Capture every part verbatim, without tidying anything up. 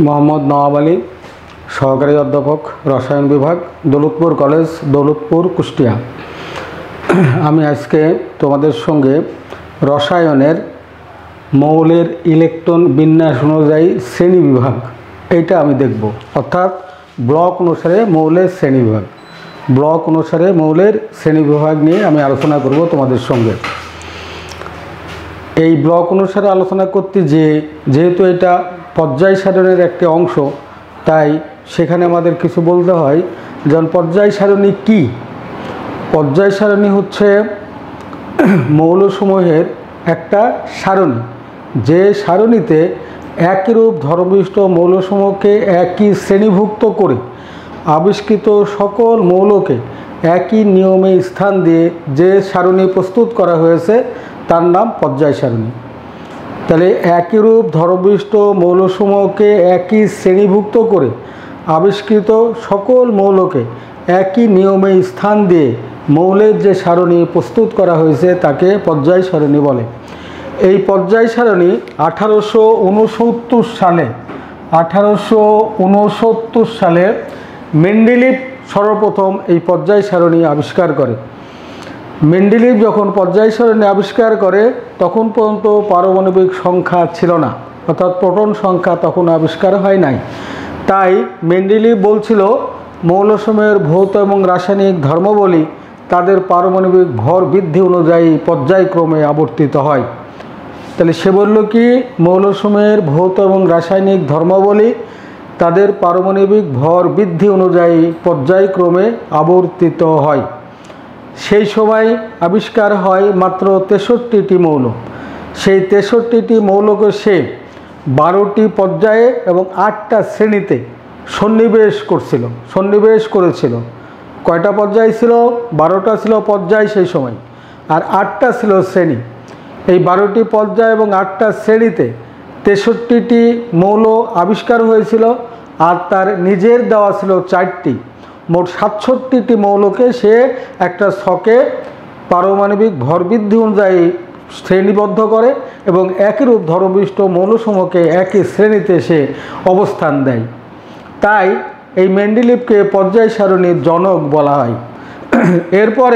মোহাম্মদ নওয়াব আলী, সহকারী অধ্যাপক, রসায়ন বিভাগ, দৌলতপুর কলেজ, দৌলতপুর, কুষ্টিয়া। আমি আজকে তোমাদের সঙ্গে রসায়নের মৌলের ইলেকট্রন বিন্যাস অনুযায়ী শ্রেণী বিভাগ এইটা আমি দেখব, অর্থাৎ ব্লক অনুসারে মৌলের শ্রেণী বিভাগ ব্লক অনুসারে মৌলের শ্রেণী বিভাগ নিয়ে আমি আলোচনা করব তোমাদের সঙ্গে। এই ব্লক অনুসারে আলোচনা করতে যে যেহেতু এটা পর্যায় সারণীর একটি অংশ, তাই সেখানে আমাদের কিছু বলতে হয়। যেমন পর্যায় সারণী কী? পর্যায় সারণী হচ্ছে মৌলসমূহের একটা সারণী, যে সারণীতে একইরূপ ধর্মবিশিষ্ট মৌলসমূহকে একই শ্রেণীভুক্ত করে আবিষ্কৃত সকল মৌলকে একই নিয়মে স্থান দিয়ে যে সারণী প্রস্তুত করা হয়েছে তার নাম পর্যায় সারণী। তাহলে একইরূপ ধর্মবিশিষ্ট মৌলসমূহকে একই শ্রেণীভুক্ত করে আবিষ্কৃত সকল মৌলকে একই নিয়মে স্থান দিয়ে মৌলের যে সারণী প্রস্তুত করা হয়েছে তাকে পর্যায় সারণী বলে। এই পর্যায় সারণী আঠারোশো উনসত্তর সালে আঠারোশো উনসত্তর সালে মেন্ডেলিভ সর্বপ্রথম এই পর্যায় সারণী আবিষ্কার করে। মেন্ডেলিভ যখন পর্যায় সারণী আবিষ্কার করে তখন পর্যন্ত পারমাণবিক সংখ্যা ছিল না, অর্থাৎ প্রোটন সংখ্যা তখন আবিষ্কার হয় নাই। তাই মেন্ডেলিভ বলছিল মৌলসমূহের ভৌত এবং রাসায়নিক ধর্মাবলী তাদের পারমাণবিক ভর বৃদ্ধি অনুযায়ী পর্যায়ক্রমে আবর্তিত হয়। তাহলে সে বলল কি, মৌলসমূহের ভৌত এবং রাসায়নিক ধর্মাবলী তাদের পারমাণবিক ভর বৃদ্ধি অনুযায়ী পর্যায়ক্রমে আবর্তিত হয়। সেই সময় আবিষ্কার হয় মাত্র তেষট্টিটি মৌল। সেই তেষট্টিটি মৌলকে সে বারোটি পর্যায়ে এবং আটটা শ্রেণীতে সন্নিবেশ করছিল সন্নিবেশ করেছিল কয়টা পর্যায় ছিল? বারোটা ছিল পর্যায় সেই সময়, আর আটটা ছিল শ্রেণী। এই বারোটি পর্যায় এবং আটটা শ্রেণীতে তেষট্টিটি মৌল আবিষ্কার হয়েছিল, আর তার নিজের দেওয়া ছিল চারটি। মোট সাতষট্টিটি মৌলকে সে একটা ছকে পারমাণবিক ভরবৃদ্ধি অনুযায়ী শ্রেণীবদ্ধ করে এবং একইরূপ ধর্মবিশিষ্ট মৌলসমূহকে একই শ্রেণীতে সে অবস্থান দেয়। তাই এই মেন্ডেলিভকে পর্যায় সারণীর জনক বলা হয়। এরপরে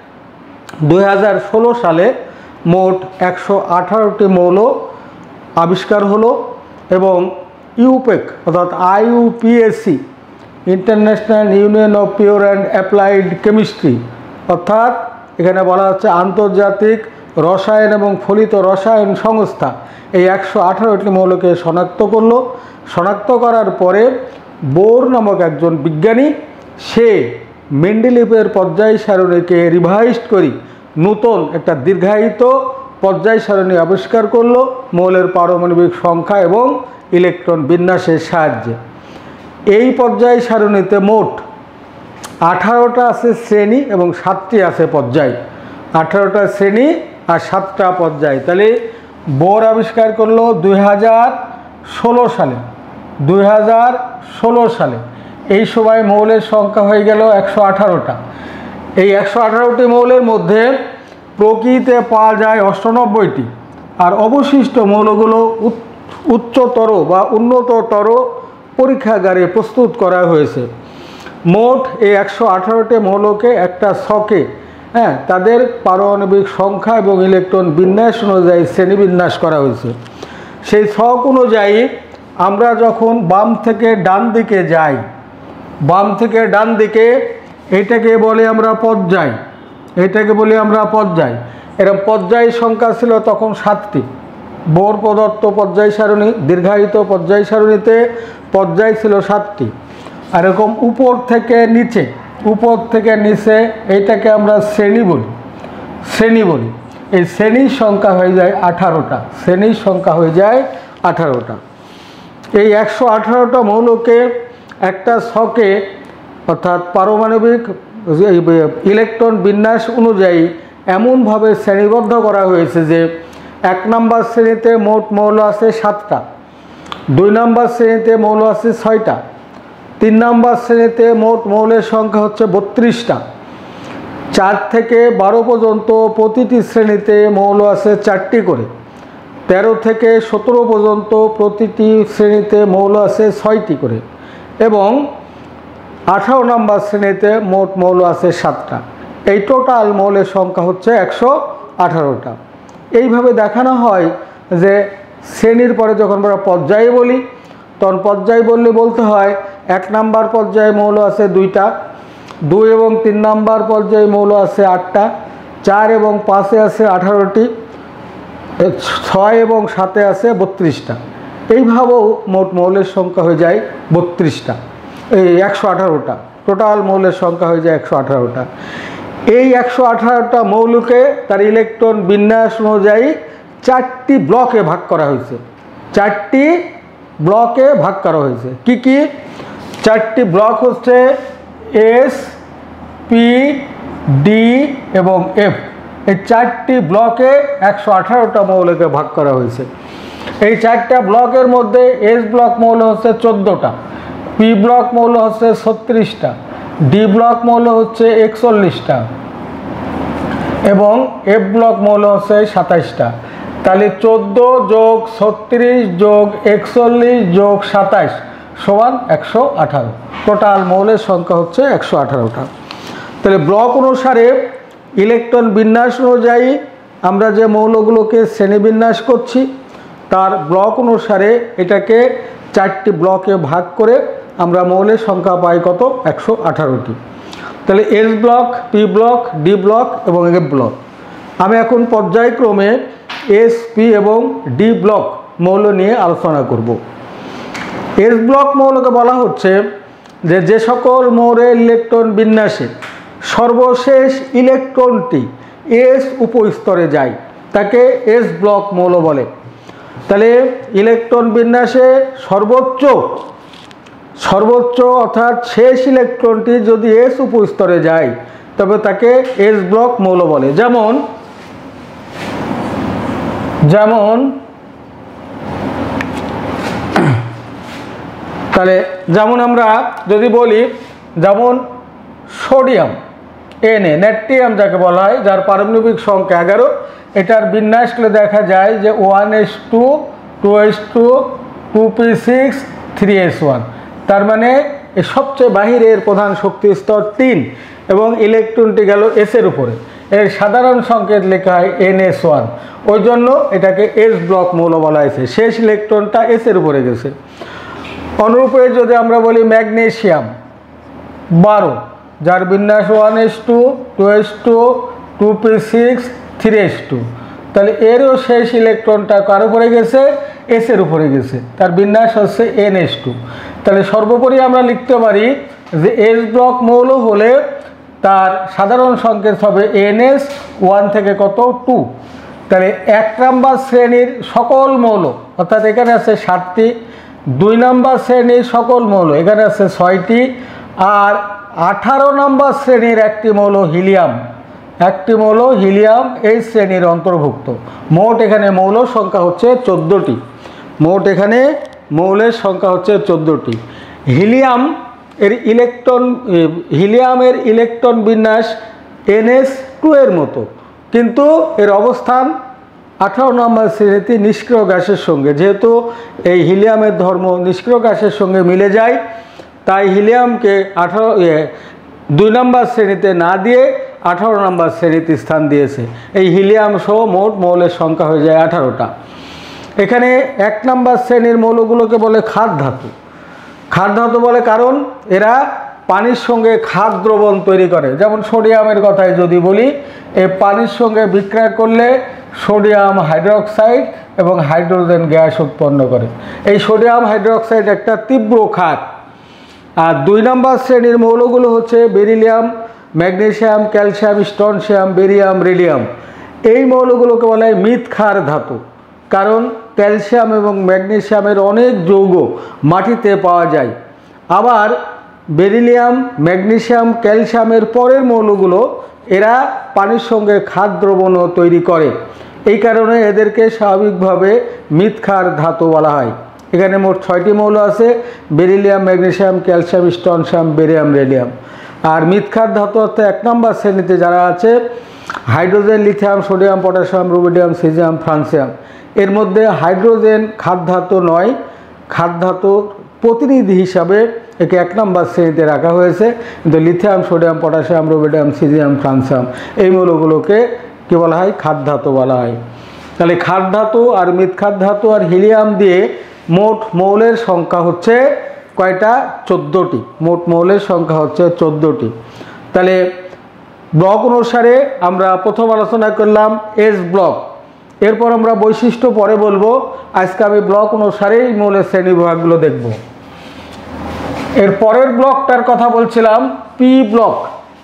দুই হাজার ষোলো সালে মোট একশো আঠারোটি মৌল আবিষ্কার হলো এবং ইউপেক অর্থাৎ IUPAC international union of pure and applied chemistry, অর্থাৎ এখানে বলা হচ্ছে আন্তর্জাতিক রসায়ন এবং ফলিত রসায়ন সংস্থা, এই একশো আঠারোটি মৌলকে শনাক্ত করলো। শনাক্ত করার পরে বোর নামক একজন বিজ্ঞানী সে মেন্ডেলিভের পর্যায় সারণীকে রিভাইজড করি নূতন একটা দীর্ঘায়িত পর্যায় সারণী আবিষ্কার করলো মৌলের পারমাণবিক সংখ্যা এবং ইলেকট্রন বিন্যাসের সাহায্যে। এই পর্যায় সারণীতে মোট আঠারোটা আছে শ্রেণী এবং সাতটি আছে পর্যায়। আঠারোটা শ্রেণী আর সাতটা পর্যায়। তাহলে বোর আবিষ্কার করলো দুই হাজার ষোলো সালে দুই হাজার ষোলো সালে এই সময় মৌলের সংখ্যা হয়ে গেল একশো আঠারোটা। এই একশো আঠারোটি মৌলের মধ্যে প্রকৃতিতে পাওয়া যায় অষ্টানব্বইটি, আর অবশিষ্ট মৌলগুলো উচ্চতর বা উন্নততর পরীক্ষাগারে প্রস্তুত করা হয়েছে। মোট এই একশো আঠারোটি মৌলকে একটা ছকে হ্যাঁ তাদের পারমাণবিক সংখ্যা এবং ইলেকট্রন বিন্যাস অনুযায়ী শ্রেণীবিন্যাস করা হয়েছে। সেই ছক অনুযায়ী আমরা যখন বাম থেকে ডান দিকে যাই, বাম থেকে ডান দিকে এটাকে বলে আমরা পর্যায়, এটাকে বলি আমরা পর্যায়। এরকম পর্যায় সংখ্যা ছিল তখন সাতটি। বোর প্রদত্ত পর্যায় সারণী দীর্ঘায়িত পর্যায় সারণীতে পর্যায় ছিল সাতটি। আর এরকম উপর থেকে নিচে উপর থেকে নিচে এইটাকে আমরা শ্রেণী বলি শ্রেণী বলি এই শ্রেণীর সংখ্যা হয়ে যায় আঠারোটা শ্রেণীর সংখ্যা হয়ে যায় আঠারোটা। এই একশো আঠারোটা মৌলকে একটা ছকে অর্থাৎ পারমাণবিক ইলেকট্রন বিন্যাস অনুযায়ী এমনভাবে শ্রেণীবদ্ধ করা হয়েছে যে এক নম্বর শ্রেণীতে মোট মৌল আছে সাতটা, দুই নম্বর শ্রেণীতে মৌল আছে ছয়টা, তিন নম্বর শ্রেণীতে মোট মৌলের সংখ্যা হচ্ছে বত্রিশটা, চার থেকে বারো পর্যন্ত প্রতিটি শ্রেণীতে মৌল আছে চারটি করে, তেরো থেকে সতেরো পর্যন্ত প্রতিটি শ্রেণীতে মৌল আছে ছয়টি করে এবং আঠারো নম্বর শ্রেণীতে মোট মৌল আছে সাতটা। এই টোটাল মৌলের সংখ্যা হচ্ছে একশো আঠারোটা। এইভাবে দেখানো হয় যে শ্রেণীর পরে যখন আমরা পর্যায়ে বলি তখন পর্যায় বললে বলতে হয় এক নাম্বার পর্যায়ে মৌল আছে দুইটা, দুই এবং তিন নাম্বার পর্যায়ে মৌল আছে আটটা, চার এবং পাঁচে আছে আঠারোটি, ছয় এবং সাতে আছে বত্রিশটা। এইভাবেও মোট মৌলের সংখ্যা হয়ে যায় বত্রিশটা, এই একশো আঠারোটা। টোটাল মৌলের সংখ্যা হয়ে যায় একশো আঠারোটা। এই একশো আঠারোটা মৌলকে তার ইলেকট্রন বিন্যাস অনুযায়ী চারটি ব্লকে ভাগ করা হয়েছে। চারটি ব্লকে ভাগ করা হয়েছে কি কি? চারটি ব্লক হচ্ছে এস, পি, ডি এবং এফ। এই চারটি ব্লকে একশো আঠারোটা মৌলকে ভাগ করা হয়েছে। এই চারটা ব্লকের মধ্যে এস ব্লক মৌল হচ্ছে চোদ্দোটা, পি ব্লক মৌল হচ্ছে ছত্রিশটা, ডি ব্লক মৌল হচ্ছে একচল্লিশটা এবং এফ ব্লক মৌল হচ্ছে সাতাইশটা। তাহলে চোদ্দো যোগ ছত্রিশ যোগ একচল্লিশ যোগ সাতাইশ সমান একশো আঠারো। টোটাল মৌলের সংখ্যা হচ্ছে একশো আঠারোটা। তাহলে ব্লক অনুসারে ইলেকট্রন বিন্যাস অনুযায়ী আমরা যে মৌলগুলোকে শ্রেণীবিন্যাস করছি তার ব্লক অনুসারে এটাকে চারটি ব্লকে ভাগ করে আমরা মৌলের সংখ্যা পাই কত? একশো আঠারোটি। তাহলে S block, P block, D block এবং এফ ব্লক। আমি এখন পর্যায়ক্রমে এস, পি এবং ডি ব্লক মৌল নিয়ে আলোচনা করব। এস ব্লক মৌলকে বলা হচ্ছে যে যে সকল মৌলের ইলেকট্রন বিন্যাসে সর্বশেষ ইলেকট্রনটি এস উপস্তরে যায় তাকে এস ব্লক মৌল বলে। তাহলে ইলেকট্রন বিন্যাসে সর্বোচ্চ সর্বোচ্চ অর্থাৎ শেষ ইলেকট্রনটি যদি এস উপস্তরে যায় তবে তাকে এস ব্লক মৌল বলে। যেমন যেমন তাহলে যেমন আমরা যদি বলি, যেমন সোডিয়াম এন এ, নেট্রিয়াম যাকে বলা হয়, যার পারমাণবিক সংখ্যা এগারো, এটার বিন্যাসগুলো দেখা যায় যে one S two, two S two, two P six, three S one. তার মানে এই সবচেয়ে বাহিরের প্রধান শক্তি স্তর তিন এবং ইলেকট্রনটি গেল এসের উপরে। এর সাধারণ সংকেত লেখা হয় এন এস ওয়ান, ওই জন্য এটাকে এস ব্লক মৌল বলা হয়েছে। শেষ ইলেকট্রনটা এসের উপরে গেছে। অনুরূপে যদি আমরা বলি ম্যাগনেসিয়াম বারো, যার বিন্যাস one S two, two S two, two P six, three S two, তাহলে এরও শেষ ইলেকট্রনটা কার উপরে গেছে? এসের উপরে গেছে, তার বিন্যাস হচ্ছে এন এস টু। তাহলে সর্বোপরি আমরা লিখতে পারি যে এস ব্লক মৌল হলে তার সাধারণ সংকেত হবে এন এস ওয়ান থেকে কত? টু। তাহলে এক নাম্বার শ্রেণীর সকল মৌল অর্থাৎ এখানে আছে ষাটটি, দুই নাম্বার শ্রেণীর সকল মৌল এখানে আছে ছয়টি, আর আঠারো নম্বর শ্রেণীর একটি মৌল হিলিয়াম, একটি মৌল হিলিয়াম এই শ্রেণীর অন্তর্ভুক্ত। মোট এখানে মৌল সংখ্যা হচ্ছে চোদ্দোটি। মোট এখানে মৌলের সংখ্যা হচ্ছে চোদ্দোটি। হিলিয়াম এর ইলেকট্রন হিলিয়ামের ইলেকট্রন বিন্যাস এন এস টু এর মতো, কিন্তু এর অবস্থান আঠারো নম্বর শ্রেণীতে নিষ্ক্রিয় গ্যাসের সঙ্গে। যেহেতু এই হিলিয়ামের ধর্ম নিষ্ক্রিয় গ্যাসের সঙ্গে মিলে যায়, তাই হিলিয়ামকে আঠারো দুই নম্বর শ্রেণীতে না দিয়ে আঠারো নম্বর শ্রেণীতে স্থান দিয়েছে। এই হিলিয়াম সহ মোট মৌলের সংখ্যা হয়ে যায় আঠারোটা। এখানে এক নম্বর শ্রেণীর মৌলগুলোকে বলে খাদ ধাতু। খাদ ধাতু বলে কারণ এরা পানির সঙ্গে খাদ দ্রবণ তৈরি করে। যেমন সোডিয়ামের কথায় যদি বলি, এই পানির সঙ্গে বিক্রিয়া করলে সোডিয়াম হাইড্রোক্সাইড এবং হাইড্রোজেন গ্যাস উৎপন্ন করে। এই সোডিয়াম হাইড্রোক্সাইড একটা তীব্র খাদ। আর দুই নম্বর শ্রেণীর মৌলগুলো হচ্ছে beryllium, magnesium, calcium, strontium, barium, radium. এই মৌলগুলোকে বলা হয় মৃৎ ক্ষার ধাতু, কারণ ক্যালসিয়াম এবং ম্যাগনেসিয়ামের অনেক যৌগ মাটিতে পাওয়া যায়। আবার বেরিলিয়াম, ম্যাগনেসিয়াম, ক্যালসিয়ামের পরের মৌলগুলো এরা পানির সঙ্গে খাদ দ্রবণও তৈরি করে। এই কারণে এদেরকে স্বাভাবিকভাবে মৃৎ ক্ষার ধাতু বলা হয়। এখানে মোট ছয়টি মৌল আছে: beryllium, magnesium, calcium, strontium, barium, radium. আর মৃৎ ক্ষার ধাতু অর্থাৎ এক নম্বর শ্রেণীতে যারা আছে hydrogen, lithium, sodium, potassium, rubidium, caesium, francium. এর মধ্যে হাইড্রোজেন খাদ্য ধাতু নয়, খাদ্য ধাতুর প্রতিনিধি হিসাবে একে এক নম্বর শ্রেণীতে রাখা হয়েছে, কিন্তু lithium, sodium, potassium, rubidium, caesium, francium এই মৌলগুলোকে কী বলা হয়? খাদ্য ধাতু বলা হয়। তাহলে খাদ্য ধাতু আর মৃৎখাদ্য ধাতু আর হিলিয়াম দিয়ে মোট মৌলের সংখ্যা হচ্ছে কয়টা? চোদ্দোটি। মোট মৌলের সংখ্যা হচ্ছে চোদ্দোটি। তাহলে ব্লক অনুসারে আমরা প্রথম আলোচনা করলাম এস ব্লক, এরপর আমরা বৈশিষ্ট্য পরে বলবো। আজকে আমি ব্লক অনুসারেই মৌলের শ্রেণীবিভাগগুলো দেখব। এর পরের ব্লকটার কথা বলছিলাম P block.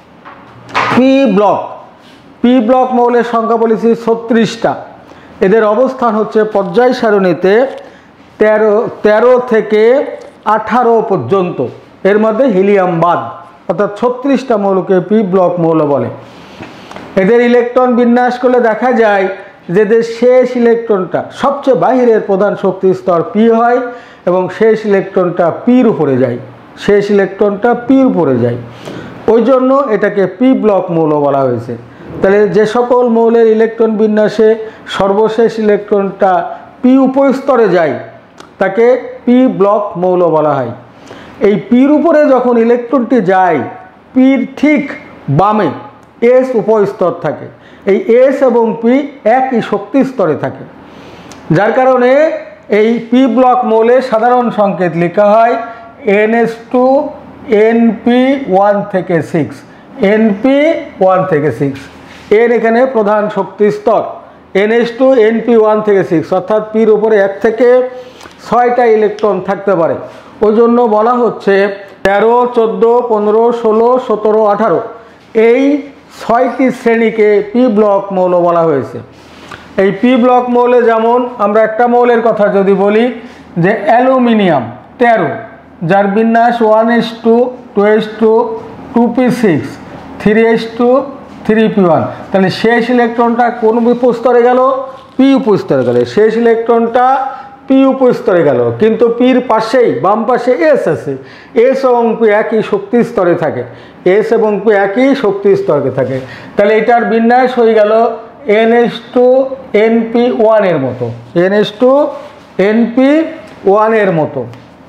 P block P block মৌলের সংখ্যা বলেছি ছত্রিশটা। এদের অবস্থান হচ্ছে পর্যায় সারণীতে তেরো তেরো থেকে আঠারো পর্যন্ত, এর মধ্যে হিলিয়াম বাদ, অর্থাৎ ছত্রিশটা মৌলকে পি ব্লক মৌল বলে। এদের ইলেকট্রন বিন্যাস করলে দেখা যায় যে এদের শেষ ইলেকট্রনটা সবচেয়ে বাহিরের প্রধান শক্তি স্তর পি হয় এবং শেষ ইলেকট্রনটা পির উপরে যায়, শেষ ইলেকট্রনটা পির উপরে যায়, ওই জন্য এটাকে পি ব্লক মৌল বলা হয়েছে। তাহলে যে সকল মৌলের ইলেকট্রন বিন্যাসে সর্বশেষ ইলেকট্রনটা পি উপস্তরে যায় তাকে পি ব্লক মৌল বলা হয়। এই পির উপরে যখন ইলেকট্রনটি যায়, পির ঠিক বামে এস উপস্তর থাকে। এই এস এবং পি একই শক্তি স্তরে থাকে, যার কারণে এই পি ব্লক মৌলে সাধারণ সংকেত লেখা হয় N S two N P one থেকে সিক্স, এন পি ওয়ান থেকে সিক্স। এন এখানে প্রধান শক্তি স্তর, N S two N P one থেকে সিক্স, অর্থাৎ পির উপরে এক থেকে ছয়টা ইলেকট্রন থাকতে পারে। ওই জন্য বলা হচ্ছে তেরো, চোদ্দো, পনেরো, ষোলো, সতেরো, আঠারো এই ছয়টি শ্রেণীকে পি ব্লক মৌল বলা হয়েছে। এই পি ব্লক মৌলে যেমন আমরা একটা মৌলের কথা যদি বলি যে অ্যালুমিনিয়াম তেরো, যার বিন্যাস one S two, two S two, two P six, three S two, three P one. তাহলে শেষ ইলেকট্রনটা কোন উপস্তরে গেল? পি উপস্তরে গেল। শেষ ইলেকট্রনটা পি উপস্তরে গেল, কিন্তু পির পাশেই বাম পাশে এস আছে। এস এবং পি একই শক্তি স্তরে থাকে, এস এবং পি একই শক্তি স্তরে থাকে। তাহলে এটার বিন্যাস হয়ে গেল N S two N P ওয়ানের মতো, N S two N P ওয়ানের মতো।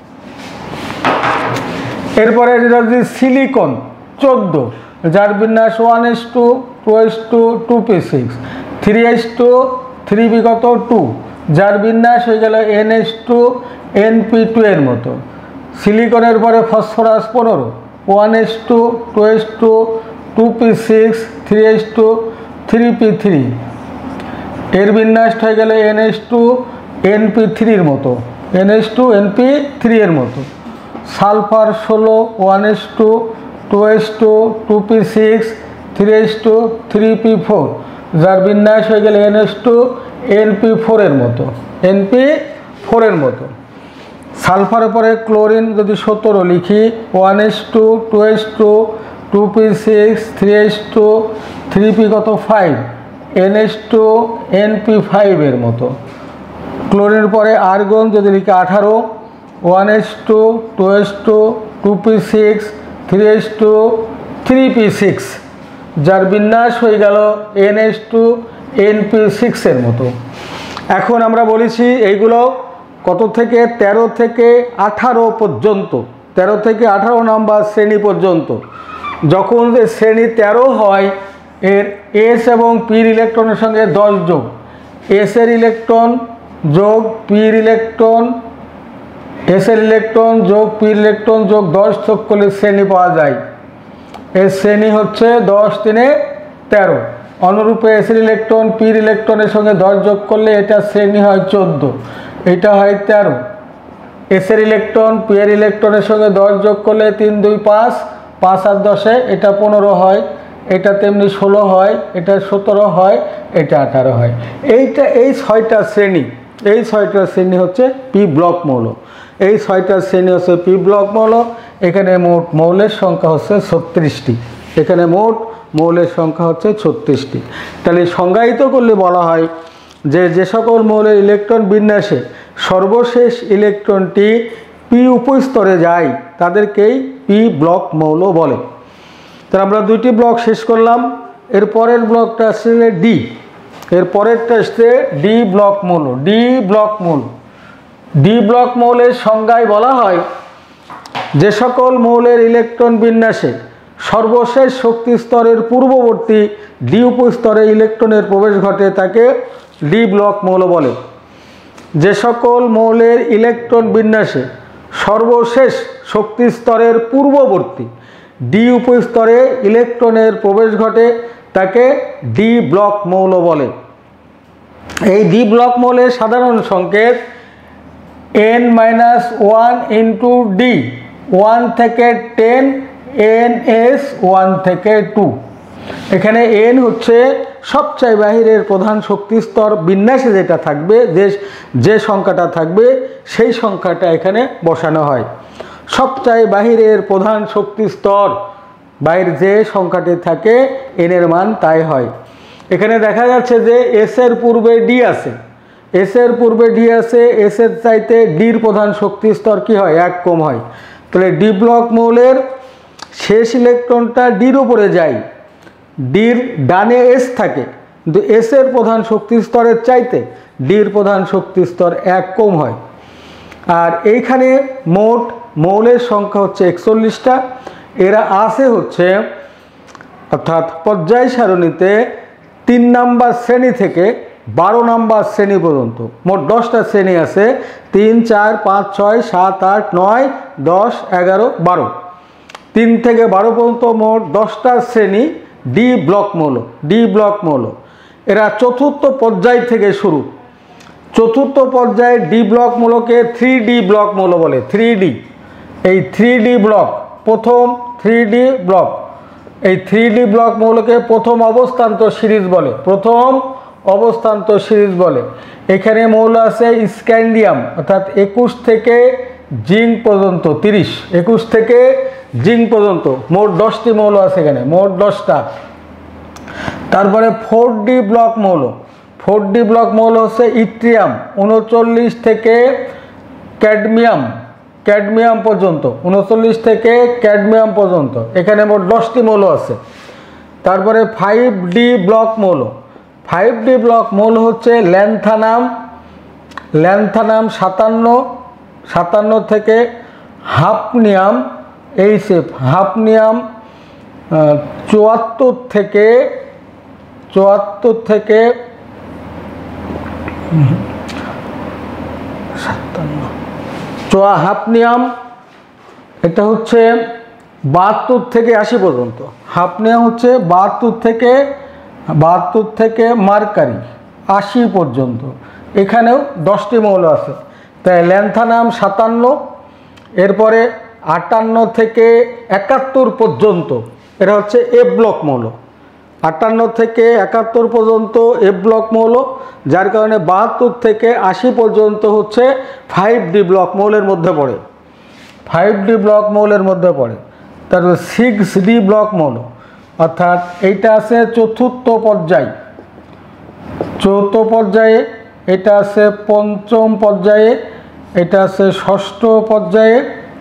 এরপরে যদি সিলিকন চোদ্দো, যার বিন্যাস one S two, two S two, two P six, three S two, three P কত টু, যার বিন্যাস হয়ে গেল N S two N P two এর মতো। সিলিকনের পরে ফসফরাস পনেরো, one S two, two S two, two P six, three S two, three P three, এর বিন্যাস হয়ে গেল N S two N P থ্রির মতো, N S two N P three এর মতো। সালফার ষোলো, one S two, two S two, two P six, three S two, three P four, যার বিন্যাস হয়ে গেল N S two N P ফোরের মতো, এন পি ফোরের মতো। সালফারের পরে ক্লোরিন যদি সতেরো লিখি, one S two, two S two, two P six, three S two, three P কত five, N S two N P ফাইভের মতো। ক্লোরিনের পরে আর্গন যদি লিখি আঠারো, one S two, two S two, two P six, three S two, three P six, যার বিন্যাস হয়ে গেল N S two N P সিক্সের মতো। এখন আমরা বলেছি এইগুলো কত থেকে? তেরো থেকে আঠারো পর্যন্ত, তেরো থেকে আঠারো নাম্বার শ্রেণী পর্যন্ত। যখন শ্রেণী তেরো হয়, এর এস এবং পির ইলেকট্রনের সঙ্গে দশ যোগ, এসের ইলেকট্রন যোগ পির ইলেকট্রন, এসের ইলেকট্রন যোগ পির ইলেকট্রন যোগ দশ যোগ করলে শ্রেণী পাওয়া যায়। এর শ্রেণী হচ্ছে দশ তিনে তেরো। অনুরূপে এসের ইলেকট্রন পির ইলেকট্রনের সঙ্গে দশ যোগ করলে এটা শ্রেণী হয় চোদ্দো, এটা হয় তেরো। এসের ইলেকট্রন পির ইলেকট্রনের সঙ্গে দশ যোগ করলে তিন দুই পাঁচ, পাঁচ আর দশে এটা পনেরো হয়, এটা তেমনি ষোলো হয়, এটা সতেরো হয়, এটা আঠারো হয়। এইটা এই ছয়টা শ্রেণী, এই ছয়টা শ্রেণী হচ্ছে পি ব্লক মৌল। এই ছয়টা শ্রেণী হচ্ছে পি ব্লক মৌল। এখানে মোট মৌলের সংখ্যা হচ্ছে ছত্রিশটি, এখানে মোট মৌলের সংখ্যা হচ্ছে ছত্রিশটি। তাহলে সংজ্ঞায়িত করলে বলা হয় যে যে সকল মৌলের ইলেকট্রন বিন্যাসে সর্বশেষ ইলেকট্রনটি পি উপস্তরে যায় তাদেরকেই পি ব্লক মৌল বলে। তাহলে আমরা দুইটি ব্লক শেষ করলাম, এর পরের ব্লকটা আসছে ডি, এর পরেরটা আসছে ডি ব্লক মৌল। ডি ব্লক মৌল, ডি ব্লক মৌলের সংজ্ঞায় বলা হয় যে সকল মৌলের ইলেকট্রন বিন্যাসে সর্বশেষ শক্তি স্তরের পূর্ববর্তী ডি উপস্তরে ইলেকট্রনের প্রবেশ ঘটে তাকে ডি ব্লক মৌল বলে। যে সকল মৌলের ইলেকট্রন বিন্যাসে সর্বশেষ শক্তি স্তরের পূর্ববর্তী ডি উপস্তরে ইলেকট্রনের প্রবেশ ঘটে তাকে ডি ব্লক মৌল বলে। এই ডি ব্লক মৌলের সাধারণ সংকেত N minus one into D, one থেকে টেন, এন এস ওয়ান থেকে টু। এখানে এন হচ্ছে সবচেয়ে বাহিরের প্রধান শক্তি স্তর বিন্যাসে যেটা থাকবে, যে যে সংখ্যাটা থাকবে সেই সংখ্যাটা এখানে বসানো হয়। সবচেয়ে বাহিরের প্রধান শক্তি স্তর বাইর যে সংখ্যাটি থাকে এন এর মান তাই হয়। এখানে দেখা যাচ্ছে যে এস এর পূর্বে ডি আছে, এস এর পূর্বে ডি আছে, এস এর চাইতে ডির প্রধান শক্তি স্তর কি হয়, এক কম হয়। তাহলে ডি ব্লক মৌলের শেষ ইলেকট্রনটা ডির উপরে যায়, ডির ডানে এস থাকে, কিন্তু এস এর প্রধান শক্তি স্তরের চাইতে ডির প্রধান শক্তি স্তর এক কম হয়। আর এইখানে মোট মৌলের সংখ্যা হচ্ছে একচল্লিশটা। এরা আছে হচ্ছে অর্থাৎ পর্যায় সারণীতে তিন নাম্বার শ্রেণী থেকে বারো নাম্বার শ্রেণী পর্যন্ত মোট দশটা শ্রেণী আছে। তিন, চার, পাঁচ, ছয়, সাত, আট, নয়, দশ, এগারো, বারো। তিন থেকে বারো পর্যন্ত মোট দশটা শ্রেণী ডি ব্লক মৌল। ডি ব্লক মৌল এরা চতুর্থ পর্যায় থেকে শুরু। চতুর্থ পর্যায়ে ডি ব্লক মৌলকে থ্রি ডি ব্লক মৌল বলে। থ্রি ডি, এই থ্রি ডি ব্লক প্রথম থ্রি ডি ব্লক, এই থ্রি ডি ব্লক মৌলকে প্রথম অবস্থান্ত সিরিজ বলে। প্রথম অবস্থান্ত সিরিজ বলে। এখানে মৌল আছে স্ক্যান্ডিয়াম অর্থাৎ একুশ থেকে জিঙ্ক পর্যন্ত, তিরিশ, একুশ থেকে জিঙ্ক পর্যন্ত মোট দশটি মৌল আছে এখানে, মোট দশটা। তারপরে ফোর ডি ব্লক মৌল, ফোর ডি ব্লক মৌল হচ্ছে ইট্রিয়াম উনচল্লিশ থেকে ক্যাডমিয়াম, ক্যাডমিয়াম পর্যন্ত, উনচল্লিশ থেকে ক্যাডমিয়াম পর্যন্ত এখানে মোট দশটি মৌল আছে। তারপরে ফাইভ ডি ব্লক মৌল, ফাইভ ডি ব্লক মৌল হচ্ছে ল্যান্থানাম, ল্যান্থানাম সাতান্ন, সাতান্ন থেকে হাফনিয়াম, এই সেপ হাফনিয়াম চুয়াত্তর থেকে চুয়াত্তর থেকে সাতান্ন চুয়া হাফনিয়াম, এটা হচ্ছে বাহাত্তর থেকে আশি পর্যন্ত। হাফনিয়াম হচ্ছে বাহাত্তর থেকে বাহাত্তর থেকে মার্কারি আশি পর্যন্ত, এখানেও দশটি মৌল আছে। তাই ল্যান্থানাম সাতান্ন, এরপরে আটান্ন থেকে একাত্তর পর্যন্ত এটা হচ্ছে এ ব্লক মৌল। আটান্ন থেকে একাত্তর পর্যন্ত এ ব্লক মৌল, যার কারণে বাহাত্তর থেকে আশি পর্যন্ত হচ্ছে ফাইভ ডি ব্লক মৌলের মধ্যে পড়ে, ফাইভ ডি ব্লক মৌলের মধ্যে পড়ে। তারপর সিক্স ডি ব্লক মৌল অর্থাৎ এইটা আছে চতুর্থ পর্যায়, চতুর্থ পর্যায়ে, এটা আছে পঞ্চম পর্যায়ে, এটা আছে ষষ্ঠ পর্যায়ে,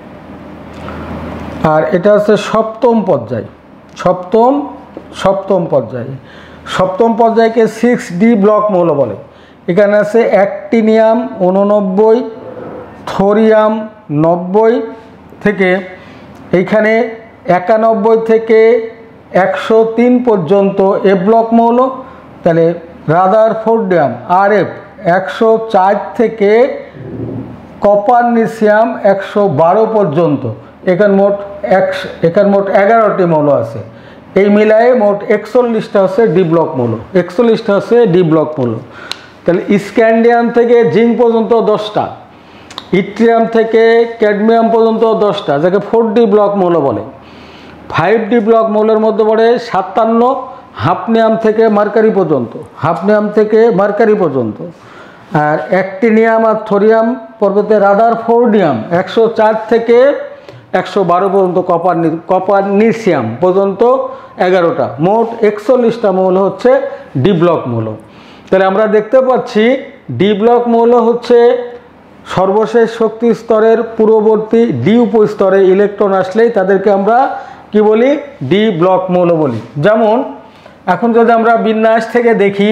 আর এটা আছে সপ্তম পর্যায়, সপ্তম সপ্তম পর্যায়ে। সপ্তম পর্যায়কে সিক্স ডি ব্লক মৌল বলে। এখানে আছে অ্যাক্টিনিয়াম উননব্বই, থোরিয়াম নব্বই থেকে এইখানে একানব্বই থেকে একশো তিন পর্যন্ত এ ব্লক মৌল। তাহলে রাদারফোর্ডিয়াম আর এফ একশো চার থেকে কপারনিসিয়াম একশো বারো পর্যন্ত, এখানে মোট একশো এখানে মোট এগারোটি মৌল আছে। এই মিলায়ে মোট একচল্লিশটা হচ্ছে ডি ব্লক মৌল, একচল্লিশটা হচ্ছে ডি ব্লক মৌল। তাহলে স্ক্যান্ডিয়াম থেকে জিঙ্ক পর্যন্ত দশটা, ইট্রিয়াম থেকে ক্যাডমিয়াম পর্যন্ত দশটা, যাকে ফোর ডি ব্লক মৌল বলে। ফাইভ ডি ব্লক মৌলের মধ্যে পড়ে সাতান্ন, হাফনিয়াম থেকে মার্কারি পর্যন্ত, হাফনিয়াম থেকে মার্কারি পর্যন্ত। আর অ্যাক্টিনিয়াম আর থোরিয়াম পর্বতে রাদারফোর্ডিয়াম একশো চার থেকে একশো বারো পর্যন্ত, কপার কপারনিসিয়াম পর্যন্ত এগারোটা, মোট একচল্লিশটা মৌল হচ্ছে ডি ব্লক মৌল। তাহলে আমরা দেখতে পাচ্ছি ডি ব্লক মৌল হচ্ছে সর্বশেষ শক্তি স্তরের পূর্ববর্তী ডি উপস্তরে ইলেকট্রন আসলেই তাদেরকে আমরা কি বলি, ডি ব্লক মৌল বলি। যেমন এখন যদি আমরা বিন্যাস থেকে দেখি,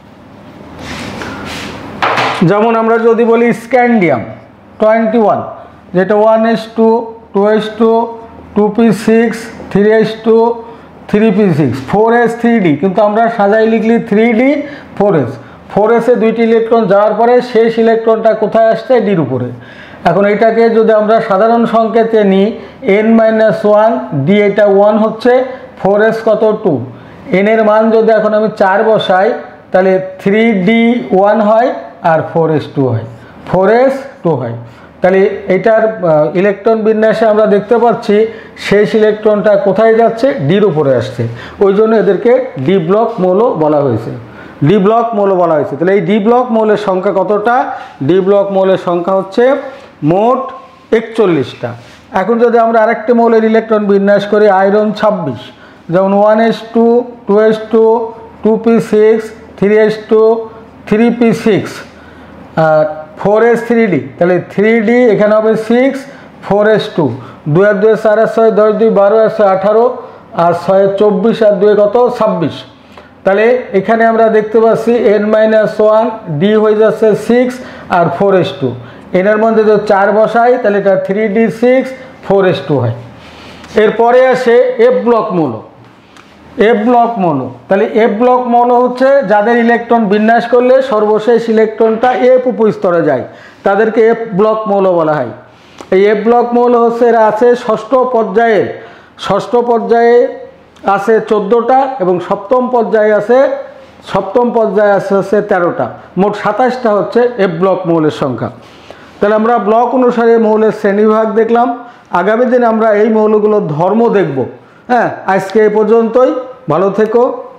যেমন আমরা যদি বলি স্ক্যান্ডিয়াম টোয়েন্টি ওয়ান, যেটা one S two, two S two, two P six, three S two, three P six, four S three D, কিন্তু আমরা সাজাই লিখলি three D four S. Four এসে দুইটি ইলেকট্রন যাওয়ার পরে শেষ ইলেকট্রনটা কোথায় আসছে? ডির উপরে। এখন এইটাকে যদি আমরা সাধারণ সংকেতে নিই, এন মাইনাস ওয়ান, ডি এটা ওয়ান হচ্ছে, ফোর এস কত? টু। এন এর মান যদি এখন আমি চার বসাই, তাহলে থ্রি ডি ওয়ান হয় আর ফোর এস টু হয়, ফোর এস টু হয়। তাহলে এটার ইলেকট্রন বিন্যাসে আমরা দেখতে পাচ্ছি শেষ ইলেকট্রনটা কোথায় যাচ্ছে? ডির উপরে আসছে। ওই জন্য এদেরকে ডি ব্লক মৌল বলা হয়েছে, ডি ব্লক মৌল বলা হয়েছে। তাহলে এই ডি ব্লক মৌলের সংখ্যা কতটা? ডি ব্লক মৌলের সংখ্যা হচ্ছে মোট একচল্লিশটা। এখন যদি আমরা আরেকটি মৌলের ইলেকট্রন বিন্যাস করি, আয়রন ছাব্বিশ, যেমন one S two, two S two, two P six, three S two, three P six, আর ফোর এস থ্রি ডি, তাহলে থ্রি ডি এখানে হবে সিক্স, ফোর এস টু, দুই আর দুই চার আর ছয় দশ, দুই বারো, আর ছয় আঠারো, আর ছয় চব্বিশ, আর দুই কত? ছাব্বিশ। তাহলে এখানে আমরা দেখতে পাচ্ছি এন মাইনাস ওয়ান, ডি হয়ে যাচ্ছে সিক্স আর ফোর এস টু। এনের মধ্যে যদি চার বসাই তাহলে এটা three D six, four S two হয়। এরপরে আসে এফ ব্লক মৌল। এফ ব্লক মৌল, তাহলে এফ ব্লক মৌল হচ্ছে যাদের ইলেকট্রন বিন্যাস করলে সর্বশেষ ইলেকট্রনটা এফ উপস্তরে যায়, তাদেরকে এফ ব্লক মৌল বলা হয়। এই এফ ব্লক মৌল হচ্ছে এরা আছে ষষ্ঠ পর্যায়ে, ষষ্ঠ পর্যায়ে আছে চোদ্দোটা এবং সপ্তম পর্যায়ে আছে সপ্তম পর্যায়ে আছে হচ্ছে তেরোটা, মোট সাতাশটা হচ্ছে এফ ব্লক মৌলের সংখ্যা। তাহলে আমরা ব্লক অনুসারে মৌলের শ্রেণীবিভাগ দেখলাম। আগামী দিনে আমরা এই মৌলগুলোর ধর্ম দেখব। হ্যাঁ, আজকে এই পর্যন্তই। ভালো থেকো।